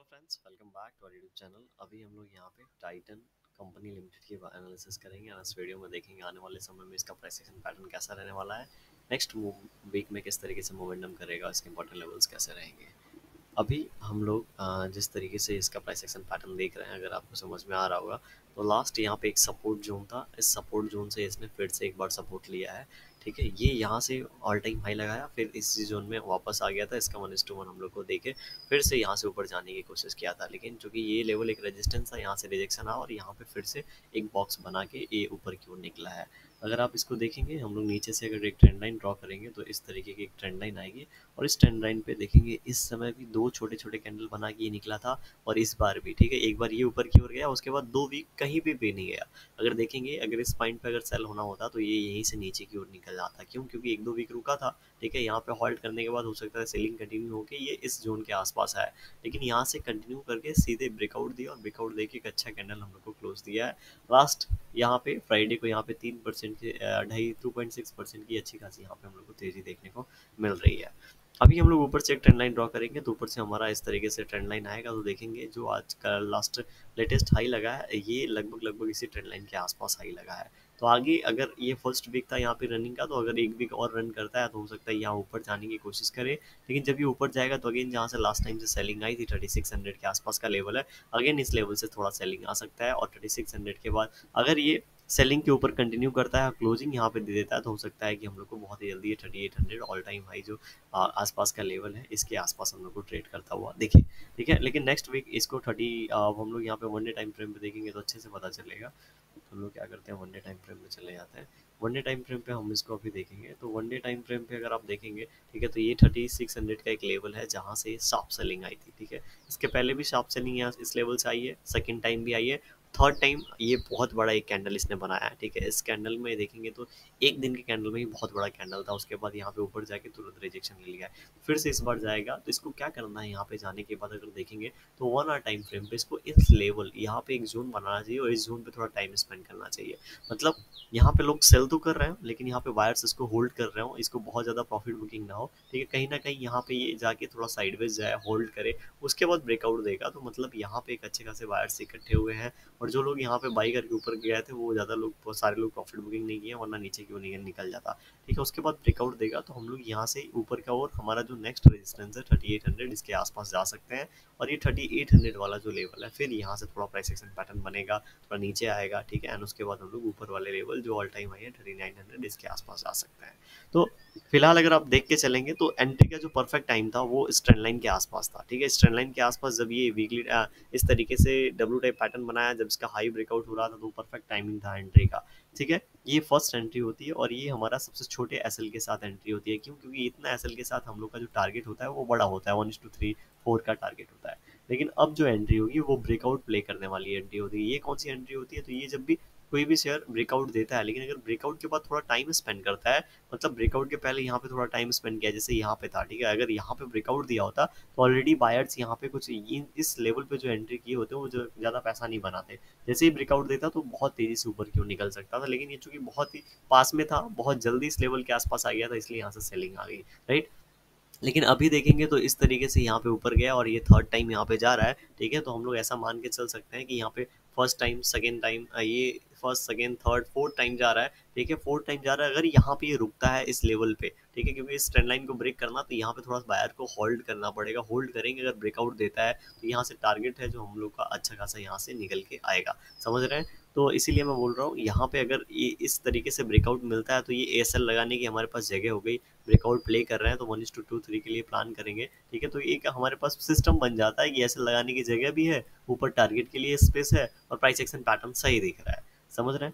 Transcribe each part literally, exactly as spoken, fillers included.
Friends, welcome back to our YouTube channel. अभी हम लोग यहाँ पे टाइटन कंपनी लिमिटेड की एनालिसिस करेंगे और इस वीडियो में देखेंगे आने वाले समय में इसका प्राइस एक्शन पैटर्न कैसा रहने वाला है, नेक्स्ट वीक में किस तरीके से मोमेंटम करेगा, इसके इंपॉर्टेंट लेवल्स कैसे रहेंगे। अभी हम लोग अ, जिस तरीके से इसका प्राइस एक्शन पैटर्न देख रहे हैं, अगर आपको समझ में आ रहा होगा तो लास्ट यहाँ पे एक सपोर्ट जोन था। इस सपोर्ट जोन से इसने फिर से एक बार सपोर्ट लिया है। ठीक है, ये यहाँ से ऑल टाइम हाई लगाया, फिर इसी जोन में वापस आ गया था। इसका वन इस टू वन हम लोग को देखे फिर से यहाँ से ऊपर जाने की कोशिश किया था, लेकिन चूंकि ये लेवल एक रेजिस्टेंस था, यहाँ से रिजेक्शन आया और यहाँ पे फिर से एक बॉक्स बना के ये ऊपर की ओर निकला है। अगर आप इसको देखेंगे, हम लोग नीचे से अगर एक ट्रेंड लाइन ड्रॉ करेंगे तो इस तरीके की एक ट्रेंड लाइन आएगी और इस ट्रेंड लाइन पे देखेंगे इस समय भी दो छोटे छोटे कैंडल बना के ये निकला था और इस बार भी। ठीक है, एक बार ये ऊपर की ओर गया, उसके बाद दो वीक कहीं भी पे नहीं गया। अगर देखेंगे, अगर इस पॉइंट पे अगर सेल होना होता तो ये यहीं से नीचे की ओर निकल जाता। क्यों? क्योंकि एक दो वीक रुका था। ठीक है, यहाँ पे हॉल्ट करने के बाद हो सकता है सेलिंग कंटिन्यू होकर ये इस जोन के आसपास है, लेकिन यहाँ से कंटिन्यू करके सीधे ब्रेकआउट दिया और ब्रेकआउट देके एक अच्छा कैंडल हम लोग को क्लोज दिया है। लास्ट यहाँ पे फ्राइडे को यहाँ पे तीन परसेंट के ढाई टू पॉइंट सिक्स परसेंट की अच्छी खासी यहाँ पे हम लोग को तेजी देखने को मिल रही है। अभी हम लोग ऊपर से एक ट्रेंड लाइन ड्रॉ करेंगे तो ऊपर से हमारा इस तरीके से ट्रेंड लाइन आएगा, तो देखेंगे जो आज का लास्ट लेटेस्ट हाई लगा है ये लगभग लगभग इसी ट्रेंड लाइन के आसपास हाई लगा है। तो आगे अगर ये फर्स्ट वीक था यहाँ पे रनिंग का, तो अगर एक वीक और रन करता है तो हो सकता है यहाँ ऊपर जाने की कोशिश करे। लेकिन जब ये ऊपर जाएगा तो अगेन जहाँ से लास्ट टाइम से सेलिंग आई थी थर्टी सिक्स हंड्रेड के आसपास का लेवल है, अगेन इस लेवल से थोड़ा सेलिंग आ सकता है और थर्टी सिक्स हंड्रेड के बाद अगर ये सेलिंग के ऊपर कंटिन्यू करता है, क्लोजिंग यहाँ पे दे देता है, तो हो सकता है कि हम लोग को बहुत ही जल्दी ये thirty eight hundred all time high जो आ, आसपास का लेवल है इसके आसपास हम लोग को ट्रेड करता हुआ देखिए। ठीक है, लेकिन नेक्स्ट वीक इसको थर्टी हम लोग यहाँ पे वन डे टाइम फ्रेम पे देखेंगे तो अच्छे से पता चलेगा। तो हम लोग क्या करते हैं, वन डे टाइम फ्रेम पे चले जाते हैं। वन डे टाइम फ्रेम पे हम इसको अभी देखेंगे तो वन डे टाइम फ्रेम पे अगर आप देखेंगे, ठीक है, तो ये थर्टी सिक्स हंड्रेड का एक लेवल है जहाँ से शार्प सेलिंग आई थी। ठीक है, इसके पहले भी शार्प सेलिंग यहाँ इस लेवल से आई है, सेकंड टाइम भी आई है, थर्ड टाइम ये बहुत बड़ा एक कैंडल इसने बनाया है। ठीक है, इस कैंडल में देखेंगे तो एक दिन के कैंडल में ही बहुत बड़ा कैंडल था, उसके बाद यहाँ पे ऊपर जाके तुरंत रिजेक्शन मिल गया है। फिर से इस बार जाएगा तो इसको क्या करना है, यहाँ पे जाने के बाद अगर देखेंगे तो वन आवर टाइम फ्रेम पे इसको इस लेवल यहाँ पे एक जोन बनाना चाहिए और इस जोन पे थोड़ा टाइम स्पेंड करना चाहिए। मतलब यहाँ पे लोग सेल तो कर रहे हैं लेकिन यहाँ पे वायर्स इसको होल्ड कर रहे हो, इसको बहुत ज़्यादा प्रॉफिट बुकिंग ना हो। ठीक है, कहीं ना कहीं यहाँ पे ये जाके थोड़ा साइडवेज जाए, होल्ड करे, उसके बाद ब्रेकआउट देगा, तो मतलब यहाँ पे एक अच्छे खासे वायर्स इकट्ठे हुए हैं और जो लोग यहाँ पे बाई करके ऊपर गए थे वो ज़्यादा लोग, बहुत सारे लोग प्रॉफिट बुकिंग नहीं किए, वरना नीचे की ओर निकल निकल जाता। ठीक है, उसके बाद ब्रेकआउट देगा तो हम लोग यहाँ से ऊपर का और हमारा जो नेक्स्ट रेजिस्टेंस है थर्टी एट हंड्रेड इसके आसपास जा सकते हैं और ये थर्टी एट हंड्रेड वाला जो लेवल है फिर यहाँ से थोड़ा प्राइस एक्शन पैटर्न बनेगा, थोड़ा नीचे आएगा। ठीक है, एंड उसके बाद हम लोग ऊपर वाले लेवल जो ऑल टाइम हाई है थर्टी नाइन हंड्रेड इसके आसपास जा सकते हैं। तो फिलहाल अगर आप देख के चलेंगे तो एंट्री का जो परफेक्ट टाइम था वो इस ट्रेंड लाइन के आसपास था। ठीक है, इस ट्रेंड लाइन के आसपास जब ये वीकली इस तरीके से डब्ल्यू टाइप पैटर्न बनाया, जब इसका हाई ब्रेकआउट हो रहा था तो परफेक्ट टाइमिंग था एंट्री का। ठीक है, ये फर्स्ट एंट्री होती है और ये हमारा सबसे छोटे एसएल के साथ एंट्री होती है। क्यों? क्योंकि इतना एसएल के साथ हम लोग का जो टारगेट होता है वो बड़ा होता है, वन टू थ्री फोर का टारगेट होता है। लेकिन अब जो एंट्री होगी वो ब्रेकआउट प्ले करने वाली एंट्री होती है। ये कौन सी एंट्री होती है? तो ये जब भी कोई भी शेयर ब्रेकआउट देता है, लेकिन अगर ब्रेकआउट के बाद थोड़ा टाइम स्पेंड करता है, मतलब ब्रेकआउट के पहले यहाँ पे थोड़ा टाइम स्पेंड किया, जैसे यहाँ पे था। ठीक है, अगर यहाँ पे ब्रेकआउट दिया होता तो ऑलरेडी बायर्स यहाँ पे कुछ इस लेवल पे जो एंट्री किए होते हैं वो जो ज़्यादा पैसा नहीं बनाते। जैसे ही ब्रेकआउट देता तो बहुत तेजी से ऊपर क्यों निकल सकता था, लेकिन ये चूंकि बहुत ही पास में था, बहुत जल्दी इस लेवल के आसपास आ गया था, इसलिए यहाँ से सेलिंग आ गई। राइट, लेकिन अभी देखेंगे तो इस तरीके से यहाँ पे ऊपर गया और ये थर्ड टाइम यहाँ पे जा रहा है। ठीक है, तो हम लोग ऐसा मान के चल सकते हैं कि यहाँ पे फर्स्ट टाइम, सेकेंड टाइम, ये first second third fourth time जा रहा है। ठीक है, फोर्थ टाइम जा रहा है। अगर यहाँ पे ये रुकता है इस लेवल पे, ठीक है, क्योंकि इस ट्रेंड लाइन को ब्रेक करना तो यहाँ पे थोड़ा बायर को होल्ड करना पड़ेगा। होल्ड करेंगे, अगर ब्रेकआउट देता है तो यहाँ से टारगेट है जो हम लोग का अच्छा खासा यहाँ से निकल के आएगा। समझ रहे हैं? तो इसीलिए मैं बोल रहा हूँ यहाँ पे अगर ये इस तरीके से ब्रेकआउट मिलता है तो ये ए एस एल लगाने की हमारे पास जगह हो गई। ब्रेकआउट प्ले कर रहे हैं तो one is to two three के लिए प्लान करेंगे। ठीक है, तो एक हमारे पास सिस्टम बन जाता है कि ऐसे लगाने की जगह भी है, ऊपर टारगेट के लिए स्पेस है और प्राइस एक्शन पैटर्न सही दिख रहा है। समझ रहे हैं?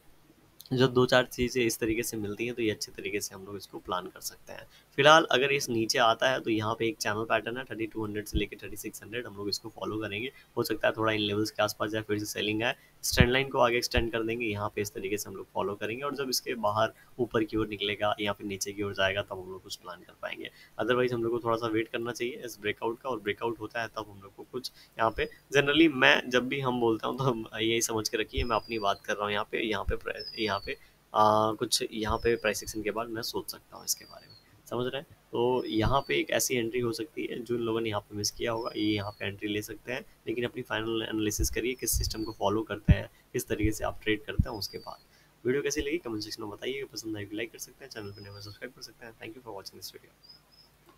जब दो चार चीज़ें इस तरीके से मिलती हैं तो ये अच्छे तरीके से हम लोग इसको प्लान कर सकते हैं। फिलहाल अगर इस नीचे आता है तो यहाँ पे एक चैनल पैटर्न है थर्टी टू हंड्रेड से लेकर थर्टी सिक्स हंड्रेड, हम लोग इसको फॉलो करेंगे। हो सकता है थोड़ा इन लेवल्स के आसपास जाए, फिर से सेलिंग आए, स्टैंड लाइन को आगे एक्सटेंड कर देंगे, यहाँ पे इस तरीके से हम लोग फॉलो करेंगे और जब इसके बाहर ऊपर की ओर निकलेगा या फिर नीचे की ओर जाएगा तब हम लोग कुछ प्लान कर पाएंगे। अदरवाइज हम लोग को थोड़ा सा वेट करना चाहिए इस ब्रेकआउट का, और ब्रेकआउट होता है तब हम लोग को कुछ यहाँ पे जनरली, मैं जब भी हम बोलता हूँ तो हम यही समझ के रखिए मैं अपनी बात कर रहा हूँ। यहाँ पे यहाँ पे यहाँ पे आ, कुछ यहाँ पे प्राइस एक्शन के बाद मैं सोच सकता हूँ इसके बारे में। समझ रहे हैं? तो यहाँ पे एक ऐसी एंट्री हो सकती है जो लोगों ने यहाँ पे मिस किया होगा, ये यहाँ पे एंट्री ले सकते हैं, लेकिन अपनी फाइनल एनालिसिस करिए किस सिस्टम को फॉलो करते हैं, किस तरीके से आप ट्रेड करते हैं उसके बाद। वीडियो कैसी लगी कमेंट सेक्शन में बताइए, पसंद आएगी लाइक कर सकते हैं, चैनल पर नए सब्सक्राइब कर सकते हैं। Thank you for watching this video.